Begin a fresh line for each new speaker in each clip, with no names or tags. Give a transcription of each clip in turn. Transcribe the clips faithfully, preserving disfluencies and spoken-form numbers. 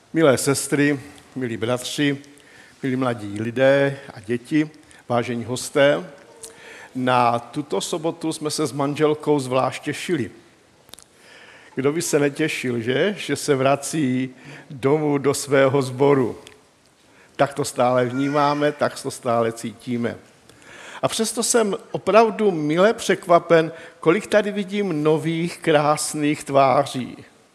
Milé sestry, milí bratři, milí mladí lidé a děti, vážení hosté, na tuto sobotu jsme se s manželkou zvlášť těšili. Kdo by se netěšil, že? Že se vrací domů do svého sboru. Tak to stále vnímáme, tak to stále cítíme. A přesto jsem opravdu mile překvapen, kolik tady vidím nových, krásných tváří.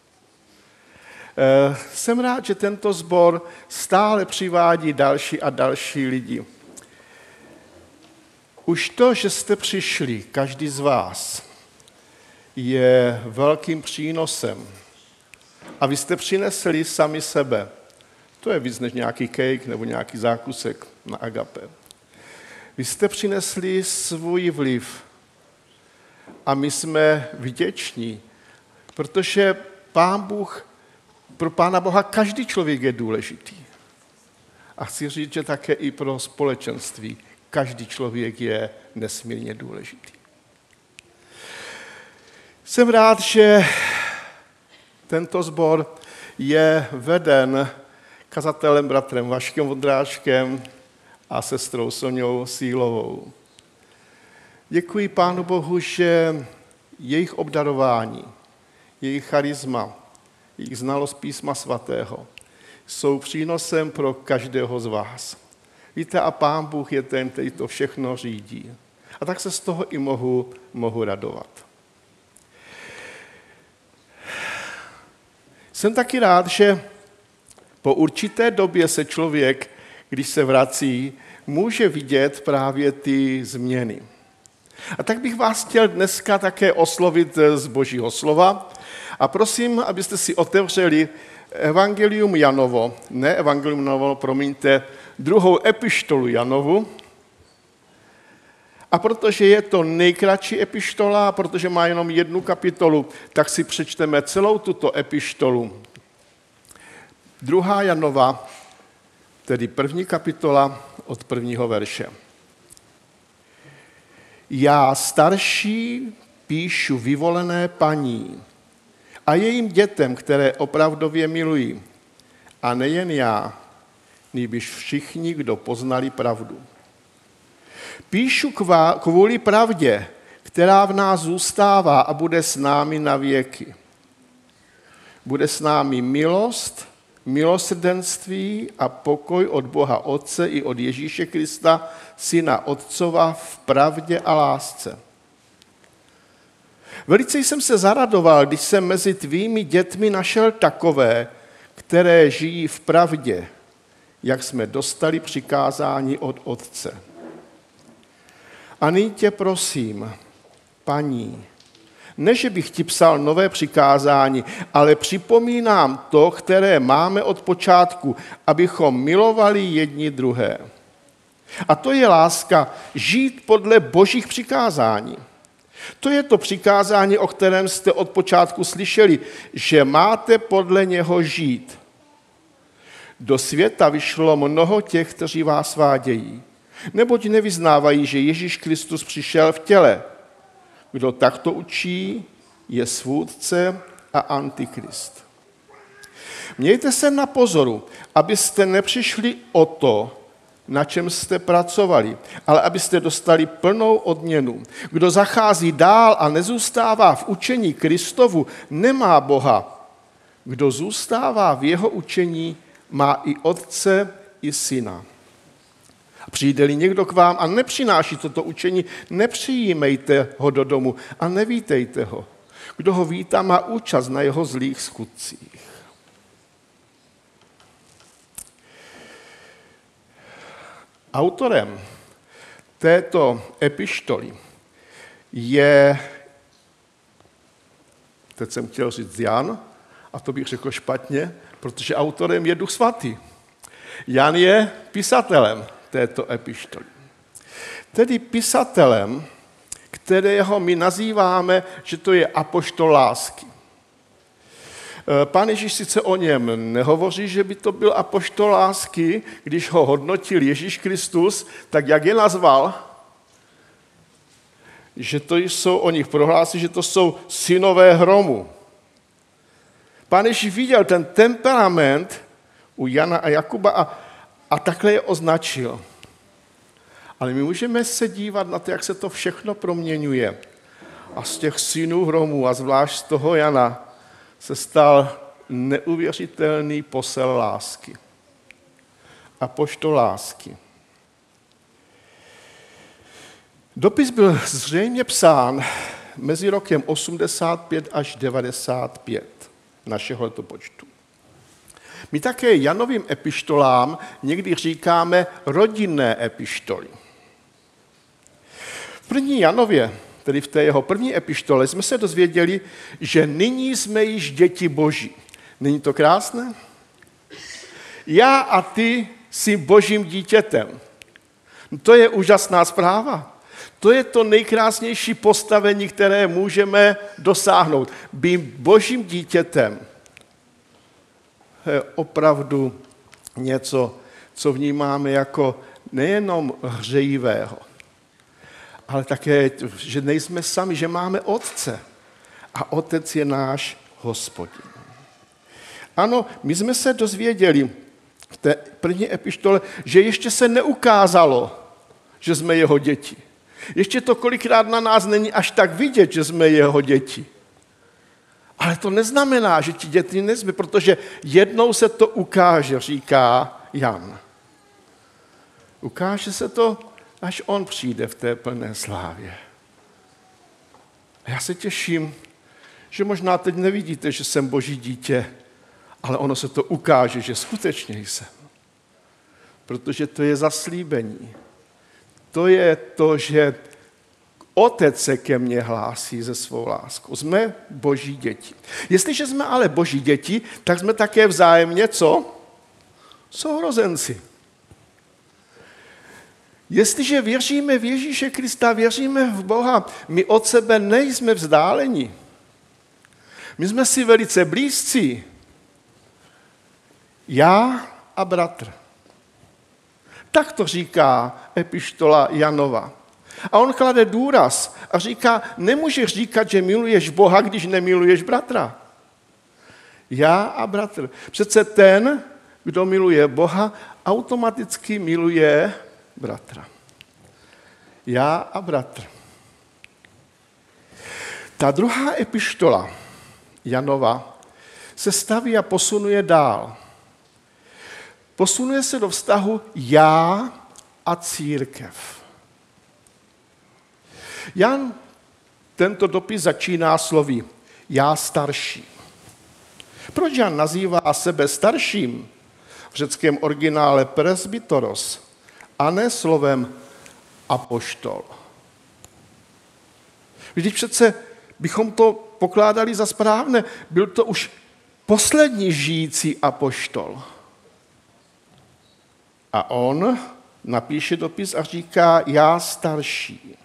Jsem rád, že tento sbor stále přivádí další a další lidi. Už to, že jste přišli, každý z vás, je velkým přínosem. A vy jste přinesli sami sebe. To je víc než nějaký cake nebo nějaký zákusek na agape. Vy jste přinesli svůj vliv. A my jsme vděční, protože Pán Bůh, pro Pána Boha každý člověk je důležitý. A chci říct, že také i pro společenství každý člověk je nesmírně důležitý. Jsem rád, že tento sbor je veden kazatelem bratrem Vaškem Vondráčkem a sestrou Soňou Sílovou. Děkuji Pánu Bohu, že jejich obdarování, jejich charisma, jejich znalost písma svatého jsou přínosem pro každého z vás. Víte, a Pán Bůh je ten, který to všechno řídí. A tak se z toho i mohu, mohu radovat. Jsem taky rád, že po určité době se člověk, když se vrací, může vidět právě ty změny. A tak bych vás chtěl dneska také oslovit z Božího slova a prosím, abyste si otevřeli Evangelium Janovo, ne Evangelium Janovo, promiňte, druhou epištolu Janovu. A protože je to nejkratší epištola, protože má jenom jednu kapitolu, tak si přečteme celou tuto epištolu. Druhá Janova, tedy první kapitola od prvního verše. Já starší píšu vyvolené paní a jejím dětem, které opravdově milují. A nejen já, nýbrž všichni, kdo poznali pravdu. Píšu kvůli pravdě, která v nás zůstává a bude s námi na věky. Bude s námi milost, milosrdenství a pokoj od Boha Otce i od Ježíše Krista, Syna Otcova v pravdě a lásce. Velice jsem se zaradoval, když jsem mezi tvými dětmi našel takové, které žijí v pravdě, jak jsme dostali přikázání od Otce. A nyní tě prosím, paní, ne, že bych ti psal nové přikázání, ale připomínám to, které máme od počátku, abychom milovali jedni druhé. A to je láska, žít podle Božích přikázání. To je to přikázání, o kterém jste od počátku slyšeli, že máte podle něho žít. Do světa vyšlo mnoho těch, kteří vás svádějí, neboť nevyznávají, že Ježíš Kristus přišel v těle. Kdo takto učí, je svůdce a antikrist. Mějte se na pozoru, abyste nepřišli o to, na čem jste pracovali, ale abyste dostali plnou odměnu. Kdo zachází dál a nezůstává v učení Kristovu, nemá Boha. Kdo zůstává v jeho učení, má i Otce, i Syna. Přijde-li někdo k vám a nepřináší toto učení, nepřijímejte ho do domu a nevítejte ho. Kdo ho vítá, má účast na jeho zlých skutcích. Autorem této epištoly je, teď jsem chtěl říct Jan, a to bych řekl špatně, protože autorem je Duch Svatý. Jan je pisatelem této epištoly. Tedy pisatelem, kterého my nazýváme, že to je apoštol lásky. Pán Ježíš sice o něm nehovoří, že by to byl apoštol lásky, když ho hodnotil Ježíš Kristus, tak jak je nazval? Že to jsou, o nich prohlásí, že to jsou synové hromu. Pán Ježíš viděl ten temperament u Jana a Jakuba a, a takhle je označil. Ale my můžeme se dívat na to, jak se to všechno proměňuje. A z těch synů hromů, a zvlášť z toho Jana, se stal neuvěřitelný posel lásky. Apoštol lásky. Dopis byl zřejmě psán mezi rokem osmdesát pět až devadesát pět našeho letopočtu. My také Janovým epištolám někdy říkáme rodinné epištoly. V první Janově, tedy v té jeho první epištole, jsme se dozvěděli, že nyní jsme již děti Boží. Není to krásné? Já a ty jsi Božím dítětem. To je úžasná zpráva. To je to nejkrásnější postavení, které můžeme dosáhnout. Být Božím dítětem je opravdu něco, co vnímáme jako nejenom hřejivého, ale také, že nejsme sami, že máme Otce. A Otec je náš Hospodin. Ano, my jsme se dozvěděli v té první epištole, že ještě se neukázalo, že jsme jeho děti. Ještě to kolikrát na nás není až tak vidět, že jsme jeho děti. Ale to neznamená, že ti děti nejsme, protože jednou se to ukáže, říká Jan. Ukáže se to, až on přijde v té plné slávě. A já se těším, že možná teď nevidíte, že jsem Boží dítě, ale ono se to ukáže, že skutečně jsem. Protože to je zaslíbení. To je to, že Otec se ke mně hlásí ze svou láskou. Jsme Boží děti. Jestliže jsme ale Boží děti, tak jsme také vzájemně co? Sourozenci. Jestliže věříme v Ježíše Krista, věříme v Boha, my od sebe nejsme vzdáleni. My jsme si velice blízcí. Já a bratr. Tak to říká epištola Janova. A on klade důraz a říká, nemůžeš říkat, že miluješ Boha, když nemiluješ bratra. Já a bratr. Přece ten, kdo miluje Boha, automaticky miluje bratra. Já a bratr. Ta druhá epištola Janova se staví a posunuje dál. Posunuje se do vztahu já a církev. Jan tento dopis začíná slovy já starší. Proč Jan nazývá sebe starším? V řeckém originále presbyteros a ne slovem apoštol. Vždyť přece bychom to pokládali za správné. Byl to už poslední žijící apoštol. A on napíše dopis a říká já starší.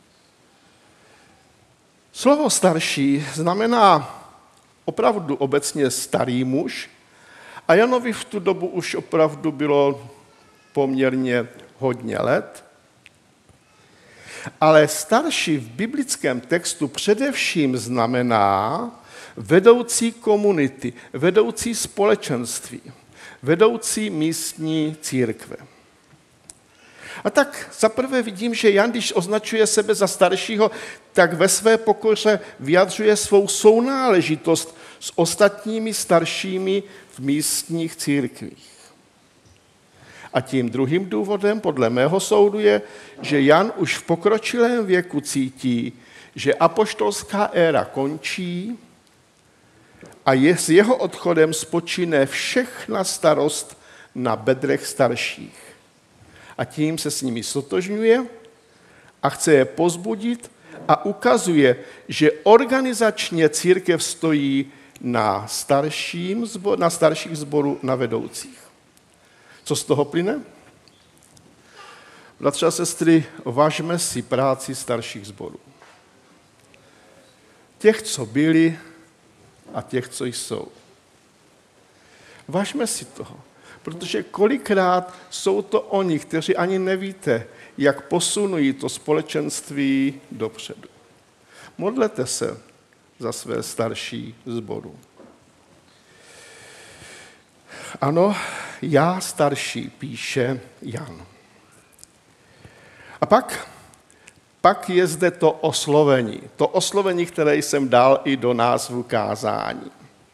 Slovo starší znamená opravdu obecně starý muž a Janovi v tu dobu už opravdu bylo poměrně hodně let. Ale starší v biblickém textu především znamená vedoucí komunity, vedoucí společenství, vedoucí místní církve. A tak zaprvé vidím, že Jan, když označuje sebe za staršího, tak ve své pokoře vyjadřuje svou sounáležitost s ostatními staršími v místních církvích. A tím druhým důvodem, podle mého soudu, je, že Jan už v pokročilém věku cítí, že apoštolská éra končí a je s jeho odchodem spočíne všechna starost na bedrech starších. A tím se s nimi sotožňuje a chce je pozbudit a ukazuje, že organizačně církev stojí na, starším zbor, na starších sborů, na vedoucích. Co z toho plyne? Bratři a sestry, vážme si práci starších sborů. Těch, co byli a těch, co jsou. Vážme si toho. Protože kolikrát jsou to oni, kteří ani nevíte, jak posunují to společenství dopředu. Modlete se za své starší sboru. Ano, já starší, píše Jan. A pak, pak je zde to oslovení. To oslovení, které jsem dal i do názvu kázání.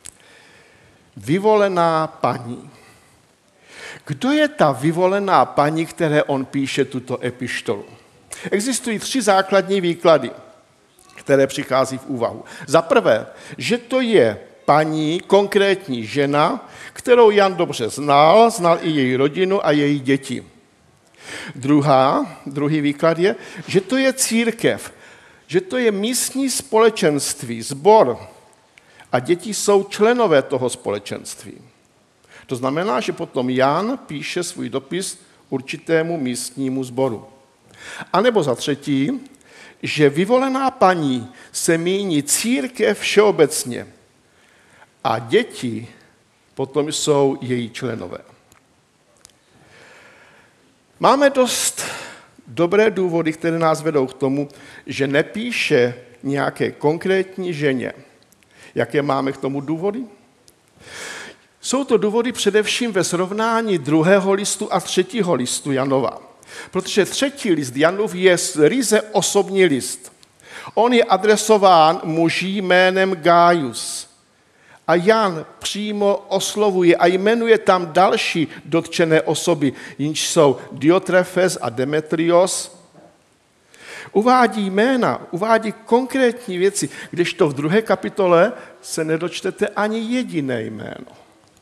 Vyvolená paní. Kdo je ta vyvolená paní, které on píše tuto epištolu? Existují tři základní výklady, které přichází v úvahu. Za prvé, že to je paní, konkrétní žena, kterou Jan dobře znal, znal i její rodinu a její děti. Druhá, druhý výklad je, že to je církev, že to je místní společenství, sbor a děti jsou členové toho společenství. To znamená, že potom Jan píše svůj dopis určitému místnímu sboru. A nebo za třetí, že vyvolená paní se míní církev všeobecně a děti potom jsou její členové. Máme dost dobré důvody, které nás vedou k tomu, že nepíše nějaké konkrétní ženě. Jaké máme k tomu důvody? Jsou to důvody především ve srovnání druhého listu a třetího listu Janova. Protože třetí list Janův je ryze osobní list. On je adresován muži jménem Gaius. A Jan přímo oslovuje a jmenuje tam další dotčené osoby, jinž jsou Diotrefes a Demetrios. Uvádí jména, uvádí konkrétní věci, kdežto v druhé kapitole se nedočtete ani jediné jméno.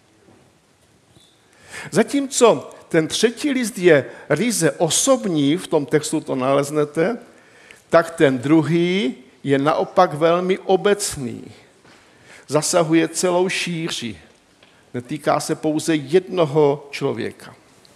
Zatímco ten třetí list je ryze osobní, v tom textu to naleznete, tak ten druhý je naopak velmi obecný. Zasahuje celou šíři. Netýká se pouze jednoho člověka.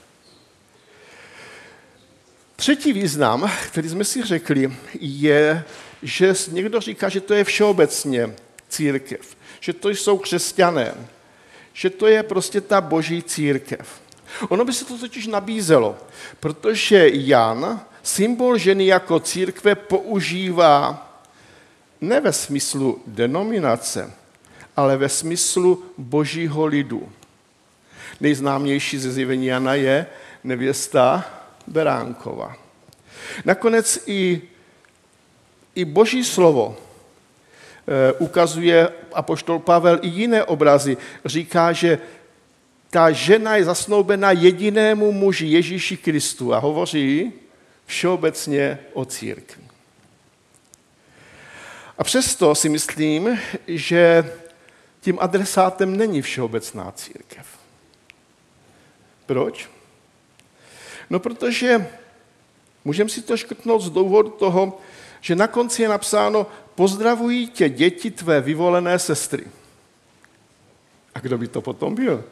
Třetí význam, který jsme si řekli, je, že někdo říká, že to je všeobecně církev, že to jsou křesťané, že to je prostě ta boží církev. Ono by se to totiž nabízelo, protože Jan symbol ženy jako církve používá ne ve smyslu denominace, ale ve smyslu božího lidu. Nejznámější ze zjevení Jana je nevěsta Beránkova. Nakonec i, i boží slovo e, ukazuje apoštol Pavel i jiné obrazy. Říká, že ta žena je zasnoubena jedinému muži Ježíši Kristu a hovoří všeobecně o církvi. A přesto si myslím, že tím adresátem není všeobecná církev. Proč? No protože můžeme si to škrtnout z důvodu toho, že na konci je napsáno pozdravují tě děti tvé vyvolené sestry. A kdo by to potom byl?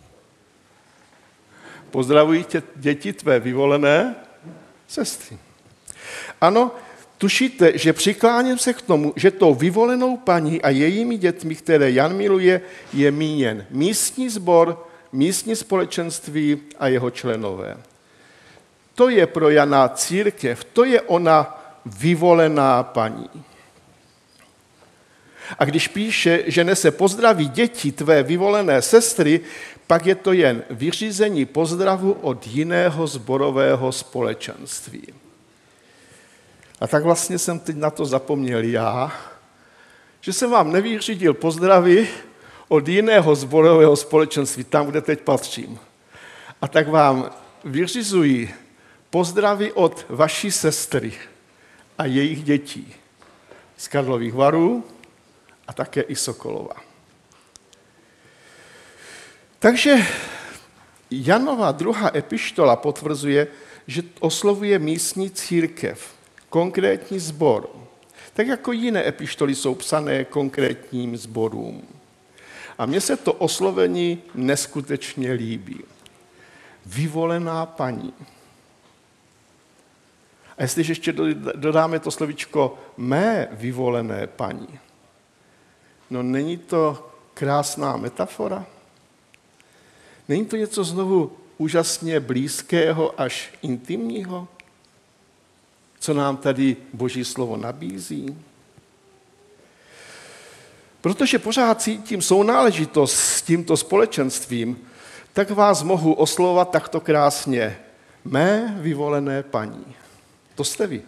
Pozdravují tě děti tvé vyvolené sestry. Ano, tušíte, že přikláním se k tomu, že tou vyvolenou paní a jejími dětmi, které Jan miluje, je míněn místní sbor, místní společenství a jeho členové. To je pro Jana církev, to je ona vyvolená paní. A když píše, že nese pozdraví děti tvé vyvolené sestry, pak je to jen vyřízení pozdravu od jiného sborového společenství. A tak vlastně jsem teď na to zapomněl já, že jsem vám nevyřídil pozdravy od jiného sborového společenství, tam, kde teď patřím. A tak vám vyřizuji pozdravy od vaší sestry a jejich dětí z Karlových Varů a také i Sokolova. Takže Janova druhá epištola potvrzuje, že oslovuje místní církev, konkrétní sbor. Tak jako jiné epištoly jsou psané konkrétním sborům. A mně se to oslovení neskutečně líbí. Vyvolená paní. A jestliže ještě dodáme to slovíčko mé vyvolené paní, no není to krásná metafora? Není to něco znovu úžasně blízkého až intimního, co nám tady Boží slovo nabízí? Protože pořád cítím sounáležitost s tímto společenstvím, tak vás mohu oslovovat takto krásně. Mé vyvolené paní. To jste vy.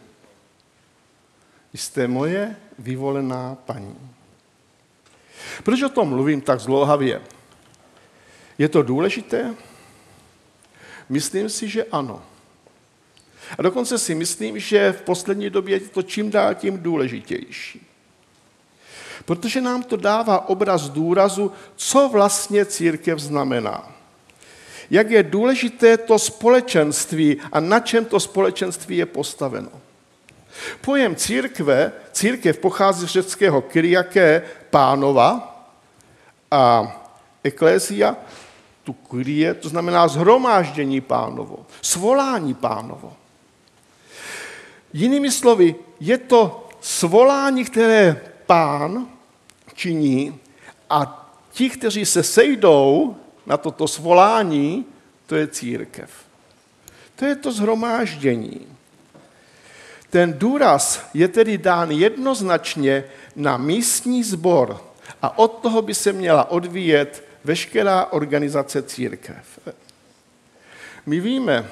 Jste moje vyvolená paní. Proč o tom mluvím tak zdlouhavě? Je to důležité? Myslím si, že ano. A dokonce si myslím, že v poslední době je to čím dál tím důležitější. Protože nám to dává obraz důrazu, co vlastně církev znamená. Jak je důležité to společenství a na čem to společenství je postaveno. Pojem církve, církev pochází z řeckého kyriaké, pánova, a eklézia, tu kyrie, to znamená shromáždění pánovo, svolání pánovo. Jinými slovy, je to svolání, které pán činí a ti, kteří se sejdou na toto svolání, to je církev. To je to shromáždění. Ten důraz je tedy dán jednoznačně na místní sbor a od toho by se měla odvíjet veškerá organizace církev. My víme,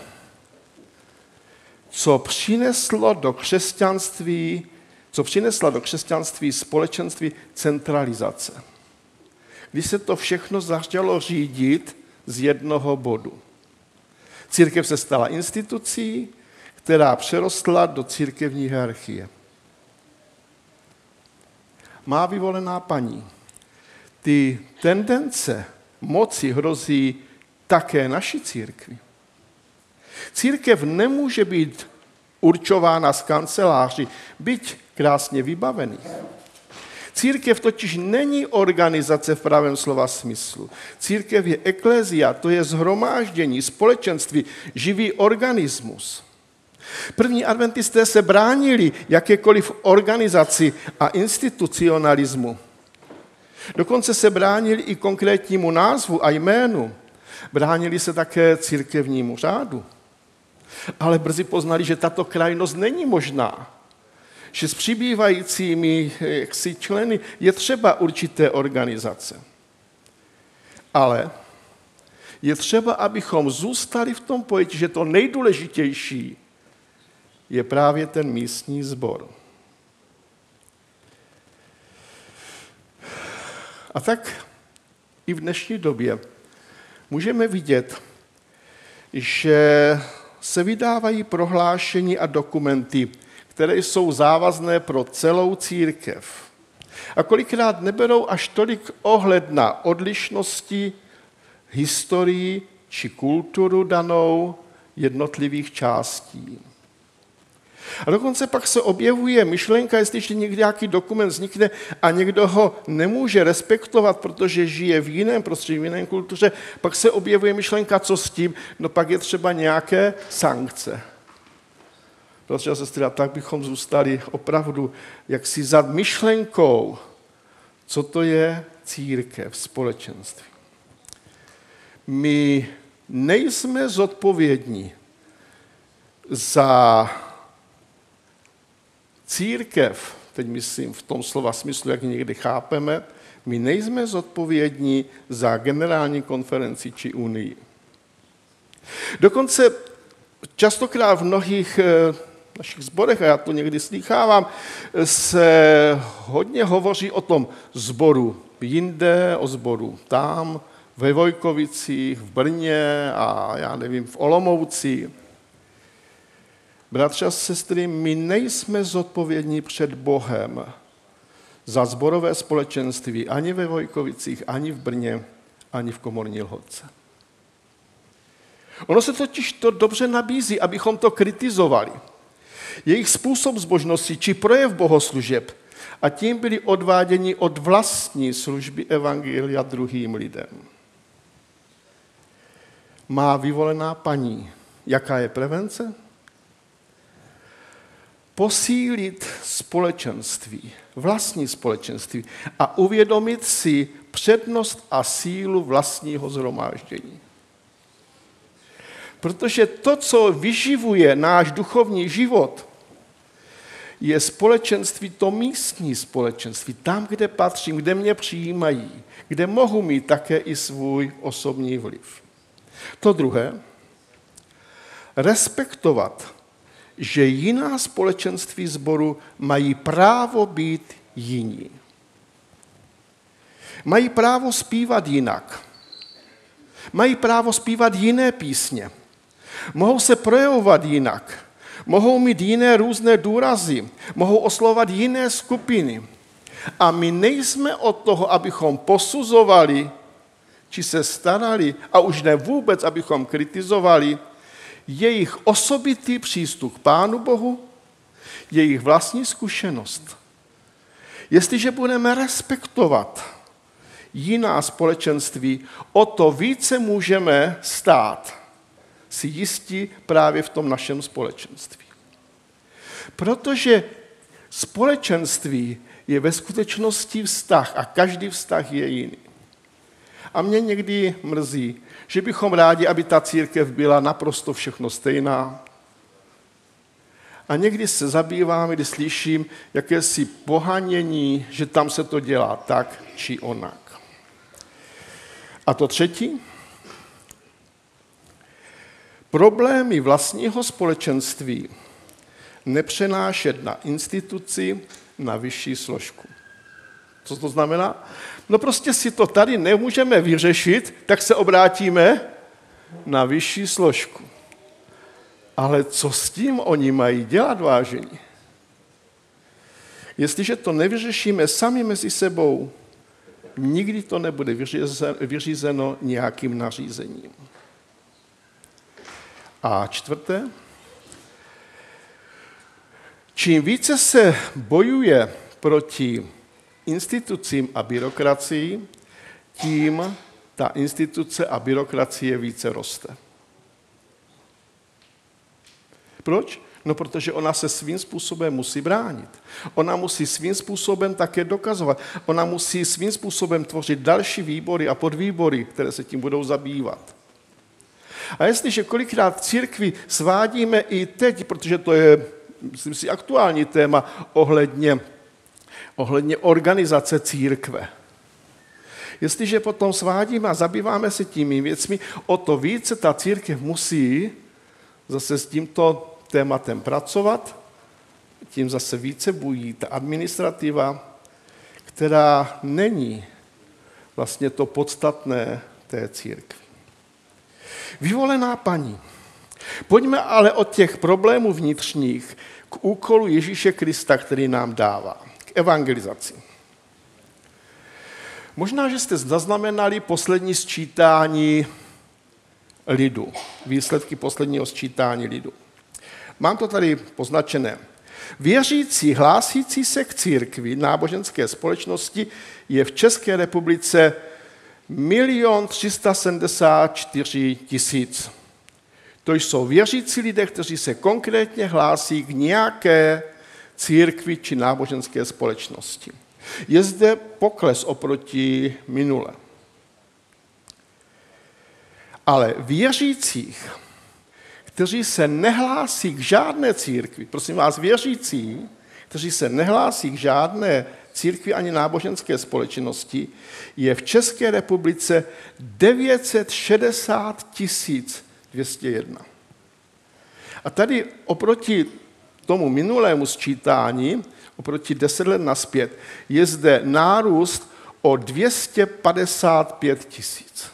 co přineslo do křesťanství, co přinesla do křesťanství společenství centralizace. Když se to všechno začalo řídit z jednoho bodu. Církev se stala institucí, která přerostla do církevní hierarchie. Má vyvolená paní. Ty tendence moci hrozí také naší církvi. Církev nemůže být určována z kanceláří, byť krásně vybavených. Církev totiž není organizace v pravém slova smyslu. Církev je eklézia, to je shromáždění, společenství, živý organismus. První adventisté se bránili jakékoliv organizaci a institucionalismu. Dokonce se bránili i konkrétnímu názvu a jménu. Bránili se také církevnímu řádu. Ale brzy poznali, že tato krajnost není možná. Že s přibývajícími jaksi členy je třeba určité organizace. Ale je třeba, abychom zůstali v tom pojetí, že to nejdůležitější je právě ten místní sbor. A tak i v dnešní době můžeme vidět, že se vydávají prohlášení a dokumenty, které jsou závazné pro celou církev. A kolikrát neberou až tolik ohled na odlišnosti, historii či kulturu danou jednotlivých částí. A dokonce pak se objevuje myšlenka, jestliže někdy nějaký dokument vznikne a někdo ho nemůže respektovat, protože žije v jiném prostředí, v jiné kultuře, pak se objevuje myšlenka, co s tím, no pak je třeba nějaké sankce. Protože sestry, tak bychom zůstali opravdu jaksi za myšlenkou, co to je církev, společenství. My nejsme zodpovědní za církev, teď myslím v tom slova smyslu, jak někdy chápeme, my nejsme zodpovědní za generální konferenci či unii. Dokonce častokrát v mnohých našich sborech, a já to někdy slýchávám, se hodně hovoří o tom sboru jinde, o sboru tam, ve Vojkovicích, v Brně a já nevím, v Olomouci. Bratři a sestry, my nejsme zodpovědní před Bohem za sborové společenství ani ve Vojkovicích, ani v Brně, ani v Komorní Lhotce. Ono se totiž to dobře nabízí, abychom to kritizovali. Jejich způsob zbožnosti či projev bohoslužeb a tím byli odváděni od vlastní služby evangelia druhým lidem. Má vyvolená paní. Jaká je prevence? Posílit společenství, vlastní společenství a uvědomit si přednost a sílu vlastního shromáždění. Protože to, co vyživuje náš duchovní život, je společenství, to místní společenství, tam, kde patřím, kde mě přijímají, kde mohu mít také i svůj osobní vliv. To druhé, respektovat, že jiná společenství sboru mají právo být jiní. Mají právo zpívat jinak. Mají právo zpívat jiné písně. Mohou se projevovat jinak. Mohou mít jiné různé důrazy. Mohou oslovovat jiné skupiny. A my nejsme od toho, abychom posuzovali, či se starali, a už ne vůbec, abychom kritizovali, jejich osobitý přístup k Pánu Bohu, jejich vlastní zkušenost. Jestliže budeme respektovat jiná společenství, o to více můžeme stát si jistí právě v tom našem společenství. Protože společenství je ve skutečnosti vztah a každý vztah je jiný. A mě někdy mrzí, že bychom rádi, aby ta církev byla naprosto všechno stejná. A někdy se zabývám, když slyším jakési pohanění, že tam se to dělá tak či onak. A to třetí. Problémy vlastního společenství nepřenášet na instituci, na vyšší složku. Co to znamená? No prostě si to tady nemůžeme vyřešit, tak se obrátíme na vyšší složku. Ale co s tím oni mají dělat, vážení? Jestliže to nevyřešíme sami mezi sebou, nikdy to nebude vyřízeno nějakým nařízením. A čtvrté, čím více se bojuje proti institucím a byrokracii, tím ta instituce a byrokracie více roste. Proč? No, protože ona se svým způsobem musí bránit. Ona musí svým způsobem také dokazovat. Ona musí svým způsobem tvořit další výbory a podvýbory, které se tím budou zabývat. A jestliže kolikrát církvi svádíme i teď, protože to je, myslím si, aktuální téma ohledně, ohledně organizace církve. Jestliže potom svádíme a zabýváme se těmi věcmi, o to více ta církev musí zase s tímto tématem pracovat, tím zase více bují ta administrativa, která není vlastně to podstatné té církvi. Vyvolená paní. Pojďme ale od těch problémů vnitřních k úkolu Ježíše Krista, který nám dává, k evangelizaci. Možná, že jste zaznamenali poslední sčítání lidu, výsledky posledního sčítání lidu. Mám to tady poznačené. Věřící hlásící se k církvi náboženské společnosti je v České republice milion tři sta sedmdesát čtyři tisíc. To jsou věřící lidé, kteří se konkrétně hlásí k nějaké církvi či náboženské společnosti. Je zde pokles oproti minule. Ale věřících, kteří se nehlásí k žádné církvi, prosím vás, věřící, kteří se nehlásí k žádné církvi ani náboženské společnosti, je v České republice devět set šedesát tisíc dvě stě jedna. A tady oproti tomu minulému sčítání, oproti deset let nazpět, je zde nárůst o dvě stě padesát pět tisíc.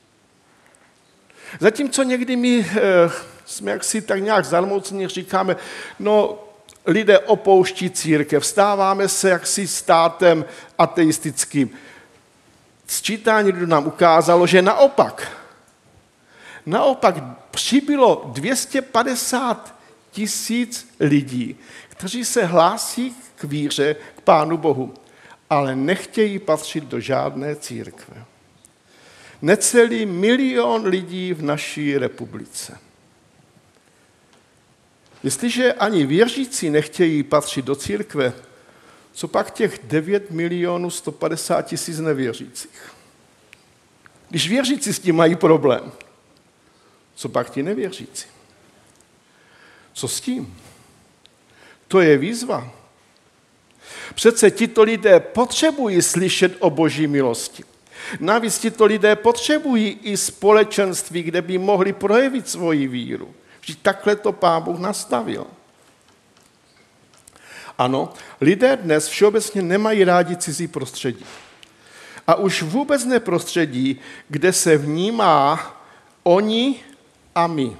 Zatímco někdy my e, jsme jaksi tak nějak zarmouceni, říkáme, no lidé opouští církev, stáváme se jaksi státem ateistickým. Sčítání lidu nám ukázalo, že naopak, naopak přibylo dvě stě padesát tisíc lidí, kteří se hlásí k víře, k Pánu Bohu, ale nechtějí patřit do žádné církve. Necelý milion lidí v naší republice. Jestliže ani věřící nechtějí patřit do církve, co pak těch devět milionů sto padesát tisíc nevěřících? Když věřící s tím mají problém, co pak ti nevěřící? Co s tím? To je výzva. Přece tito lidé potřebují slyšet o Boží milosti. Navíc tito lidé potřebují i společenství, kde by mohli projevit svoji víru. Vždyť takhle to Pán Bůh nastavil. Ano, lidé dnes všeobecně nemají rádi cizí prostředí. A už vůbec ne prostředí, kde se vnímá oni a my.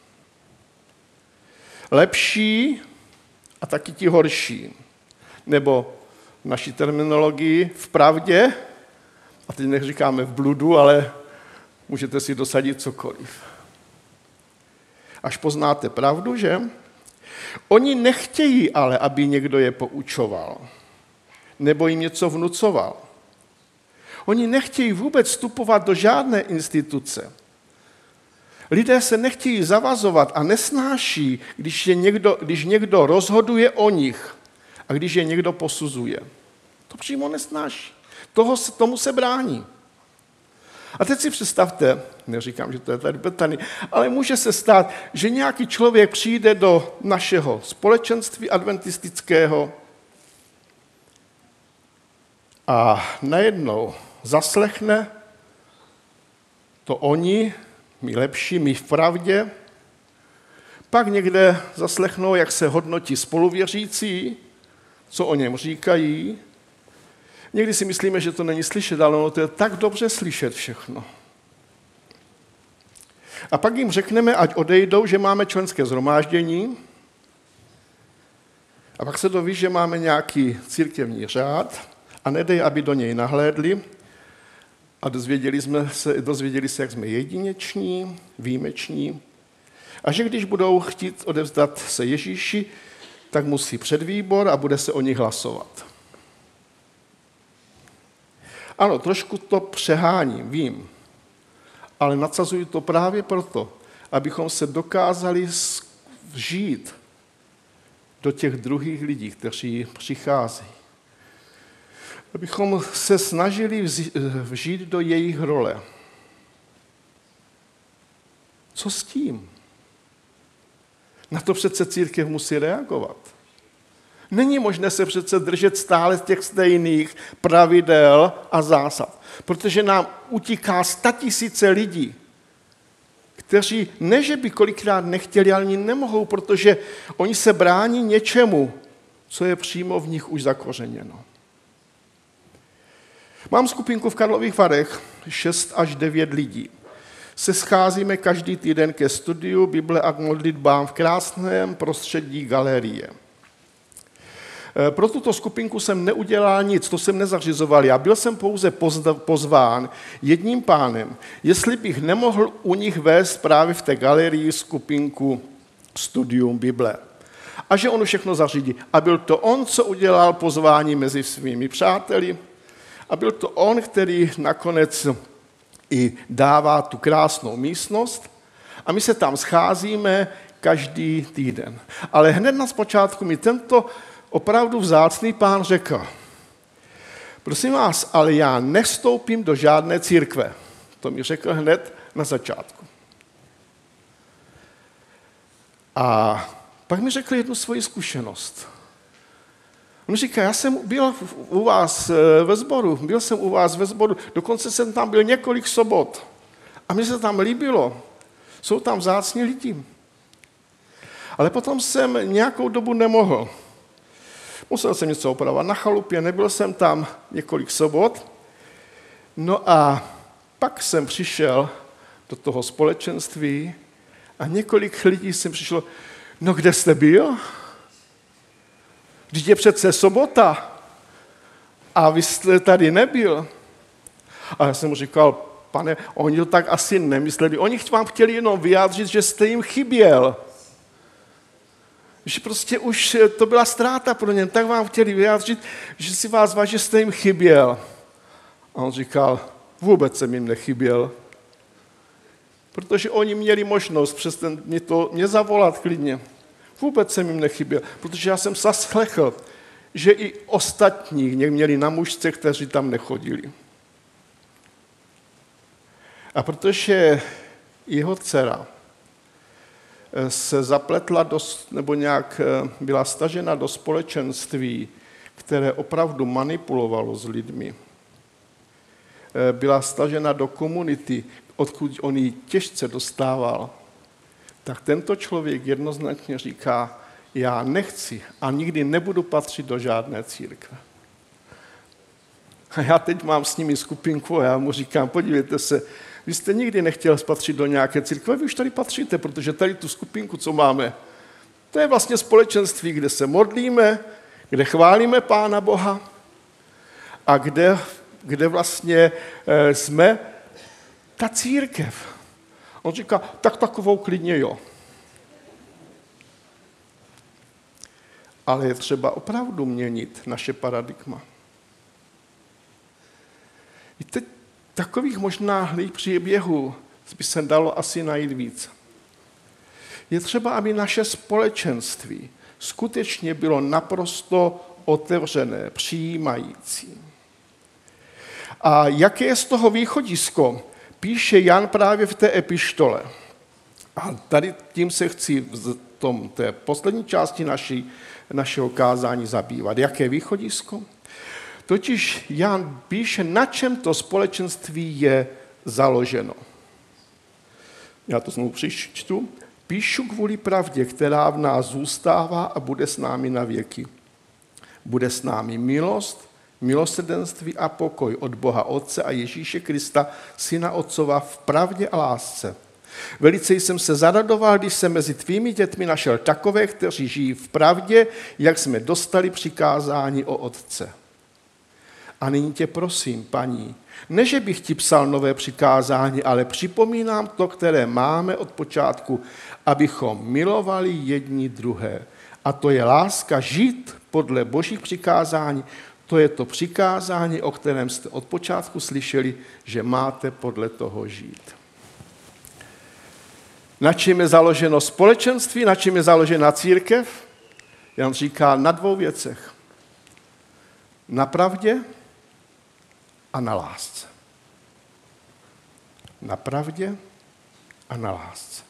Lepší a taky ti horší. Nebo v naší terminologii v pravdě, a teď neříkáme v bludu, ale můžete si dosadit cokoliv. Až poznáte pravdu, že? Oni nechtějí ale, aby někdo je poučoval, nebo jim něco vnucoval. Oni nechtějí vůbec vstupovat do žádné instituce. Lidé se nechtějí zavazovat a nesnáší, když, je někdo, když někdo rozhoduje o nich a když je někdo posuzuje. To přímo nesnáší. Toho, tomu se brání. A teď si představte, neříkám, že to je tady Betany, ale může se stát, že nějaký člověk přijde do našeho společenství adventistického a najednou zaslechne to oni, my lepší, my v pravdě, pak někde zaslechnou, jak se hodnotí spoluvěřící, co o něm říkají. Někdy si myslíme, že to není slyšet, ale ono to je tak dobře slyšet všechno. A pak jim řekneme, ať odejdou, že máme členské shromáždění, a pak se doví, že máme nějaký církevní řád a nedej, aby do něj nahlédli a dozvěděli, jsme se, dozvěděli se, jak jsme jedineční, výjimeční a že když budou chtít odevzdat se Ježíši, tak musí před výbor a bude se o nich hlasovat. Ano, trošku to přeháním, vím, ale nadsazuji to právě proto, abychom se dokázali vžít do těch druhých lidí, kteří přicházejí. Abychom se snažili vžít do jejich role. Co s tím? Na to přece církev musí reagovat. Není možné se přece držet stále z těch stejných pravidel a zásad, protože nám utíká statisíce lidí, kteří ne, že by kolikrát nechtěli, ale ani nemohou, protože oni se brání něčemu, co je přímo v nich už zakořeněno. Mám skupinku v Karlových Varech, šest až devět lidí. Se scházíme každý týden ke studiu Bible a k modlitbám v krásném prostředí galerie. Pro tuto skupinku jsem neudělal nic, to jsem nezařizoval. Já byl jsem pouze pozván jedním pánem, jestli bych nemohl u nich vést právě v té galerii skupinku Studium Bible. A že on všechno zařídí. A byl to on, co udělal pozvání mezi svými přáteli. A byl to on, který nakonec i dává tu krásnou místnost. A my se tam scházíme každý týden. Ale hned na počátku mi tento opravdu vzácný pán řekl, prosím vás, ale já nevstoupím do žádné církve. To mi řekl hned na začátku. A pak mi řekl jednu svoji zkušenost. On říká, já jsem byl u vás ve sboru, byl jsem u vás ve sboru, dokonce jsem tam byl několik sobot. A mně se tam líbilo. Jsou tam vzácní lidi. Ale potom jsem nějakou dobu nemohl. Musel jsem něco opravovat na chalupě, nebyl jsem tam několik sobot. No a pak jsem přišel do toho společenství a několik lidí jsem přišlo, no kde jste byl? Vždyť je přece sobota a vy jste tady nebyl. A já jsem mu říkal, pane, oni to tak asi nemysleli. Oni vám chtěli jenom vyjádřit, že jste jim chyběl. Že prostě už to byla ztráta pro ně, tak vám chtěli vyjádřit, že si vás váží, že jste jim chyběl. A on říkal, vůbec jsem jim nechyběl. Protože oni měli možnost přes ten, mě, to, mě zavolat klidně. Vůbec jsem jim nechyběl, protože já jsem zaslechl, že i ostatní měli na mužce, kteří tam nechodili. A protože jeho dcera se zapletla do, nebo nějak byla stažena do společenství, které opravdu manipulovalo s lidmi, byla stažena do komunity, odkud on ji těžce dostával, tak tento člověk jednoznačně říká, já nechci a nikdy nebudu patřit do žádné církve. A já teď mám s nimi skupinku a já mu říkám, podívejte se, vy jste nikdy nechtěl patřit do nějaké církve, vy už tady patříte, protože tady tu skupinku, co máme, to je vlastně společenství, kde se modlíme, kde chválíme Pána Boha a kde, kde vlastně jsme ta církev. On říká, tak takovou klidně jo. Ale je třeba opravdu měnit naše paradigma. Víte, takových možná příběhů by se dalo asi najít víc. Je třeba, aby naše společenství skutečně bylo naprosto otevřené, přijímající. A jaké je z toho východisko, píše Jan právě v té epištole. A tady tím se chci v tom, té poslední části naší, našeho kázání zabývat. Jaké východisko? Totiž Jan píše, na čem to společenství je založeno. Já to znovu přečtu. Píšu kvůli pravdě, která v nás zůstává a bude s námi na věky. Bude s námi milost, milosrdenství a pokoj od Boha Otce a Ježíše Krista, Syna Otcova, v pravdě a lásce. Velice jsem se zaradoval, když jsem mezi tvými dětmi našel takové, kteří žijí v pravdě, jak jsme dostali přikázání o Otce. A nyní tě prosím, paní, ne, že bych ti psal nové přikázání, ale připomínám to, které máme od počátku, abychom milovali jedni druhé. A to je láska žít podle Božích přikázání. To je to přikázání, o kterém jste od počátku slyšeli, že máte podle toho žít. Na čem je založeno společenství, na čem je založena církev? Jan říká na dvou věcech. Na pravdě a na lásce. Na pravdě a na lásce.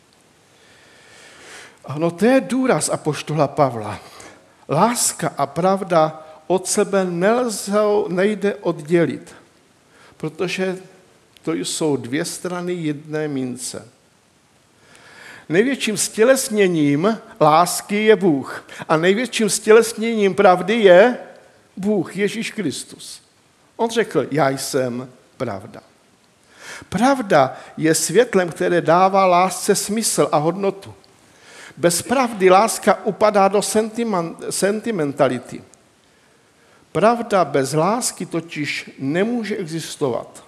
Ano, to je důraz apoštola Pavla. Láska a pravda od sebe nelze, nejde oddělit, protože to jsou dvě strany jedné mince. Největším stělesněním lásky je Bůh a největším stělesněním pravdy je Bůh, Ježíš Kristus. On řekl, já jsem pravda. Pravda je světlem, které dává lásce smysl a hodnotu. Bez pravdy láska upadá do sentimentality. Pravda bez lásky totiž nemůže existovat.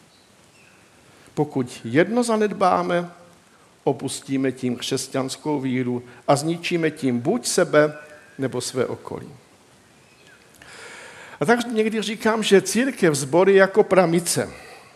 Pokud jedno zanedbáme, opustíme tím křesťanskou víru a zničíme tím buď sebe, nebo své okolí. A tak někdy říkám, že církev, sbory jako pramice.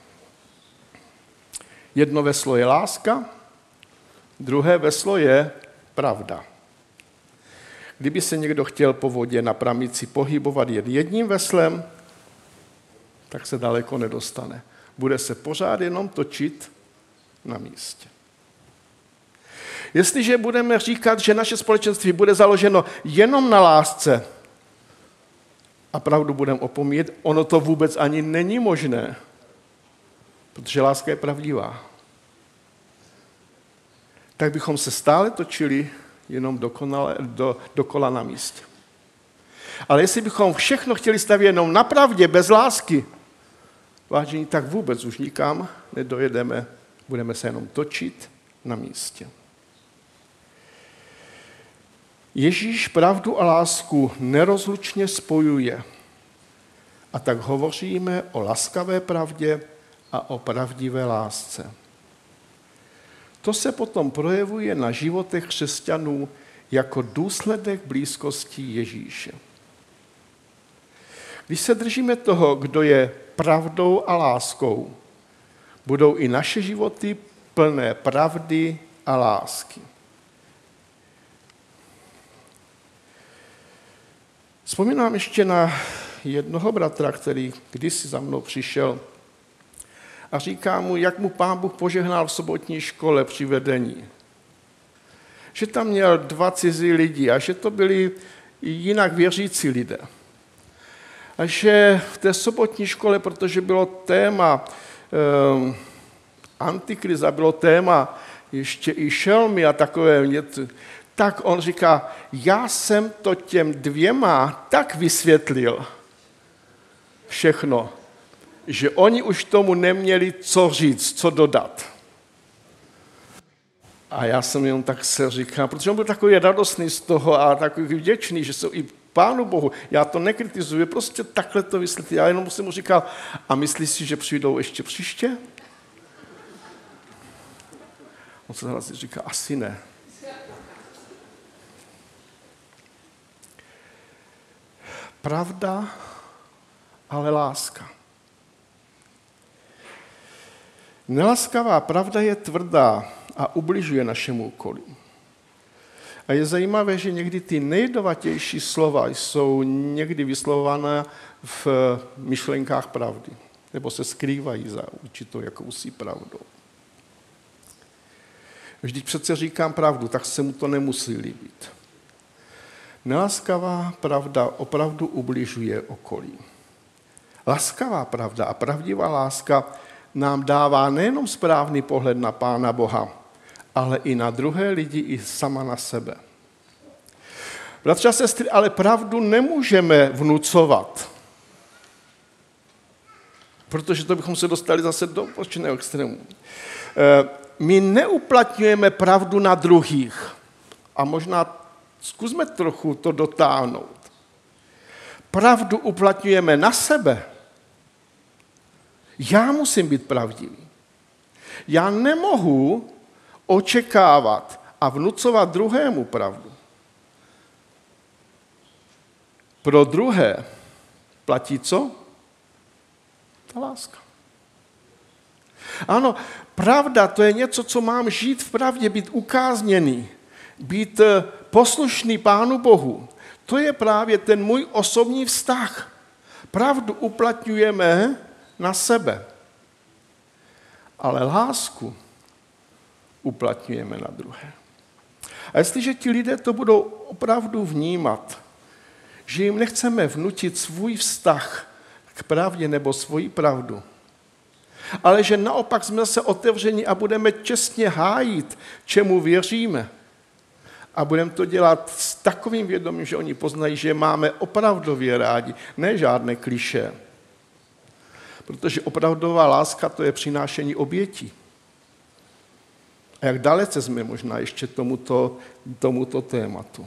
Jedno veslo je láska, druhé veslo je pravda. Kdyby se někdo chtěl po vodě na pramici pohybovat jen jedním veslem, tak se daleko nedostane. Bude se pořád jenom točit na místě. Jestliže budeme říkat, že naše společenství bude založeno jenom na lásce a pravdu budeme opomíjet, ono to vůbec ani není možné, protože láska je pravdivá. Tak bychom se stále točili jenom dokonale, do, dokola na místě. Ale jestli bychom všechno chtěli stavět jenom na pravdě, bez lásky, vážení, tak vůbec už nikam nedojedeme, budeme se jenom točit na místě. Ježíš pravdu a lásku nerozlučně spojuje. A tak hovoříme o laskavé pravdě a o pravdivé lásce. To se potom projevuje na životech křesťanů jako důsledek blízkosti Ježíše. Když se držíme toho, kdo je pravdou a láskou, budou i naše životy plné pravdy a lásky. Vzpomínám ještě na jednoho bratra, který kdysi za mnou přišel a říká mu, jak mu Pán Bůh požehnal v sobotní škole při vedení. Že tam měl dva cizí lidi a že to byli jinak věřící lidé. A že v té sobotní škole, protože bylo téma um, Antikriza, bylo téma ještě i šelmy a takové věci, tak on říká, já jsem to těm dvěma tak vysvětlil všechno, že oni už tomu neměli co říct, co dodat. A já jsem jenom tak se říkal, protože on byl takový radostný z toho a takový vděčný, že jsou i Pánu Bohu, já to nekritizuji, prostě takhle to vysvětlil. Já jenom jsem mu říkal, a myslíš si, že přijdou ještě příště? On se zase říká, asi ne. Pravda, ale láska. Nelaskavá pravda je tvrdá a ubližuje našemu okolí. A je zajímavé, že někdy ty nejjedovatější slova jsou někdy vyslovována v myšlenkách pravdy, nebo se skrývají za určitou jakousi pravdou. Vždyť přece říkám pravdu, tak se mu to nemusí líbit. Nelaskavá pravda opravdu ubližuje okolí. Laskavá pravda a pravdivá láska nám dává nejenom správný pohled na Pána Boha, ale i na druhé lidi, i sama na sebe. Bratři a sestry, ale pravdu nemůžeme vnucovat, protože to bychom se dostali zase do opačného extrému. My neuplatňujeme pravdu na druhých a možná zkusme trochu to dotáhnout. Pravdu uplatňujeme na sebe. Já musím být pravdivý. Já nemohu očekávat a vnucovat druhému pravdu. Pro druhé platí co? Ta láska. Ano, pravda to je něco, co mám žít v pravdě, být ukázněný, být poslušný Pánu Bohu. To je právě ten můj osobní vztah. Pravdu uplatňujeme na sebe, ale lásku uplatňujeme na druhé. A jestliže ti lidé to budou opravdu vnímat, že jim nechceme vnutit svůj vztah k pravdě nebo svoji pravdu, ale že naopak jsme se otevřeni a budeme čestně hájit, čemu věříme, a budeme to dělat s takovým vědomím, že oni poznají, že máme opravdově rádi, ne žádné klišé. Protože opravdová láska to je přinášení obětí. A jak dalece jsme možná ještě tomuto, tomuto tématu.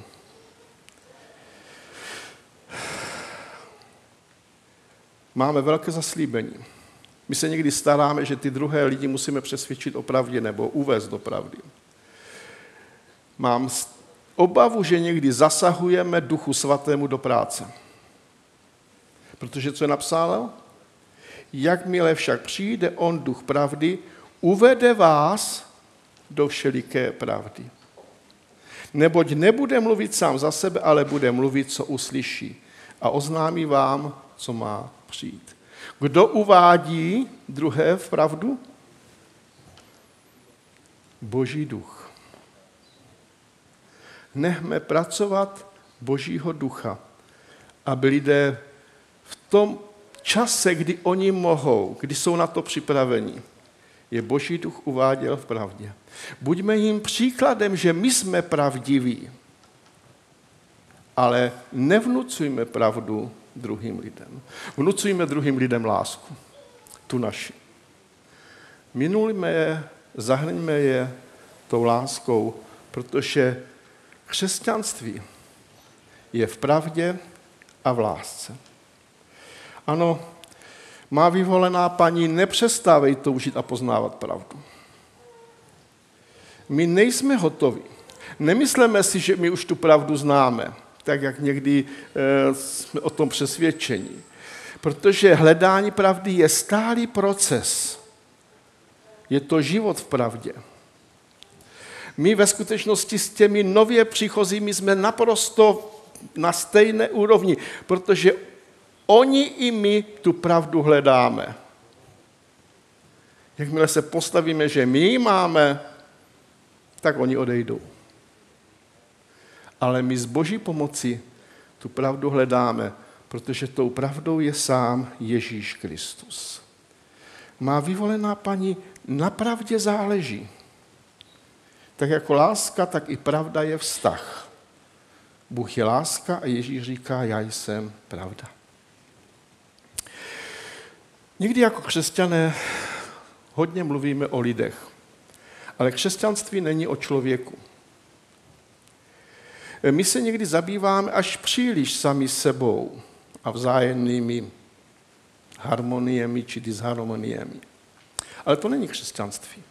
Máme velké zaslíbení. My se někdy staráme, že ty druhé lidi musíme přesvědčit o pravdě nebo uvést do pravdy. Mám obavu, že někdy zasahujeme Duchu Svatému do práce. Protože co je napsáno? Jakmile však přijde on, Duch pravdy, uvede vás do všeliké pravdy. Neboť nebude mluvit sám za sebe, ale bude mluvit, co uslyší. A oznámí vám, co má přijít. Kdo uvádí druhé v pravdu? Boží duch. Nechme pracovat Božího ducha, aby lidé v tom čase, kdy oni mohou, kdy jsou na to připraveni, je Boží duch uváděl v pravdě. Buďme jim příkladem, že my jsme pravdiví, ale nevnucujme pravdu druhým lidem. Vnucujme druhým lidem lásku, tu naši. Minulíme je, zahrňme je tou láskou, protože křesťanství je v pravdě a v lásce. Ano, má vyvolená paní, nepřestávej toužit a poznávat pravdu. My nejsme hotovi. Nemyslíme si, že my už tu pravdu známe, tak jak někdy e, jsme o tom přesvědčeni. Protože hledání pravdy je stálý proces. Je to život v pravdě. My ve skutečnosti s těmi nově příchozími jsme naprosto na stejné úrovni, protože oni i my tu pravdu hledáme. Jakmile se postavíme, že my ji máme, tak oni odejdou. Ale my z Boží pomoci tu pravdu hledáme, protože tou pravdou je sám Ježíš Kristus. Má vyvolená paní na pravdě záleží. Tak jako láska, tak i pravda je vztah. Bůh je láska a Ježíš říká, já jsem pravda. Někdy jako křesťané hodně mluvíme o lidech, ale křesťanství není o člověku. My se někdy zabýváme až příliš sami sebou a vzájemnými harmoniemi či disharmoniemi. Ale to není křesťanství.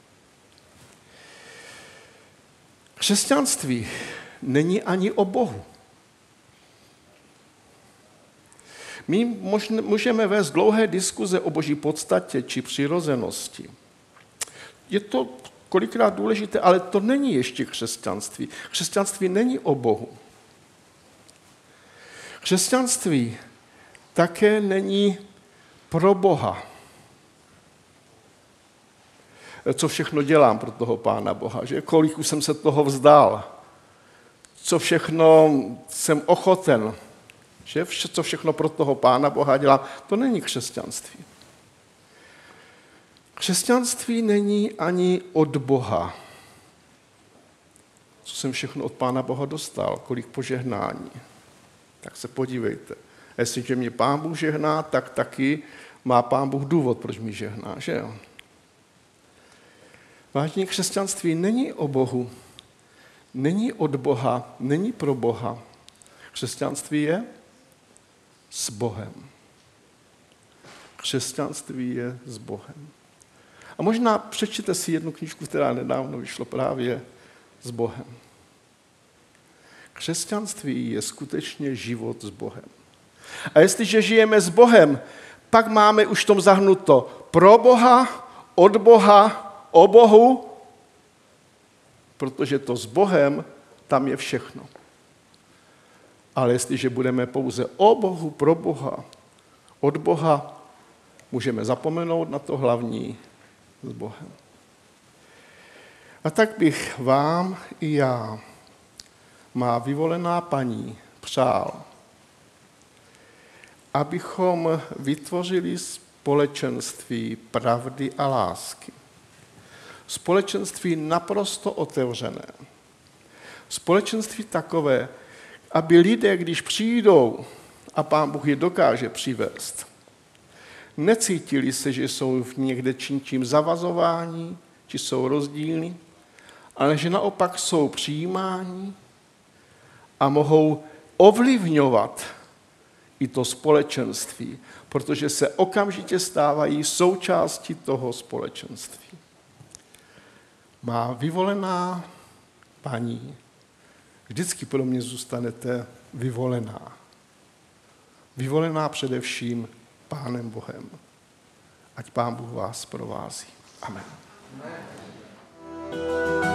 Křesťanství není ani o Bohu. My můžeme vést dlouhé diskuze o boží podstatě či přirozenosti. Je to kolikrát důležité, ale to není ještě křesťanství. Křesťanství není o Bohu. Křesťanství také není pro Boha. Co všechno dělám pro toho Pána Boha, že? Kolik už jsem se toho vzdal, co všechno jsem ochoten, že? Co všechno pro toho Pána Boha dělám, to není křesťanství. Křesťanství není ani od Boha. Co jsem všechno od Pána Boha dostal, kolik požehnání. Tak se podívejte. Jestliže mě Pán Bůh žehná, tak taky má Pán Bůh důvod, proč mi žehná, že jo? Vážně, křesťanství není o Bohu, není od Boha, není pro Boha. Křesťanství je s Bohem. Křesťanství je s Bohem. A možná přečtěte si jednu knížku, která nedávno vyšla právě s Bohem. Křesťanství je skutečně život s Bohem. A jestliže žijeme s Bohem, pak máme už v tom zahnuto pro Boha, od Boha, o Bohu, protože to s Bohem, tam je všechno. Ale jestliže budeme pouze o Bohu, pro Boha, od Boha, můžeme zapomenout na to hlavní s Bohem. A tak bych vám i já, má vyvolená paní, přál, abychom vytvořili společenství pravdy a lásky. Společenství naprosto otevřené. Společenství takové, aby lidé, když přijdou a Pán Bůh je dokáže přivést, necítili se, že jsou v někde čím zavazování, či jsou rozdílní, ale že naopak jsou přijímáni a mohou ovlivňovat i to společenství, protože se okamžitě stávají součástí toho společenství. Má vyvolená paní, vždycky pro mě zůstanete vyvolená. Vyvolená především Pánem Bohem. Ať Pán Bůh vás provází. Amen. Amen.